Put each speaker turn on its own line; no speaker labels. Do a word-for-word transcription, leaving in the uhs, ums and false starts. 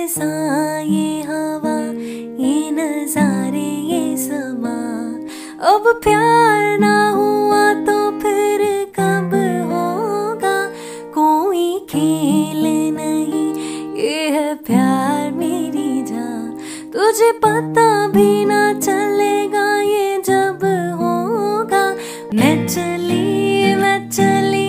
सा ये हवा, ये नजारे, ये समा। अब प्यार ना हुआ तो फिर कब होगा? कोई खेल नहीं, ये है प्यार मेरी जान। तुझे पता भी ना चलेगा ये जब होगा। मैं चली मैं चली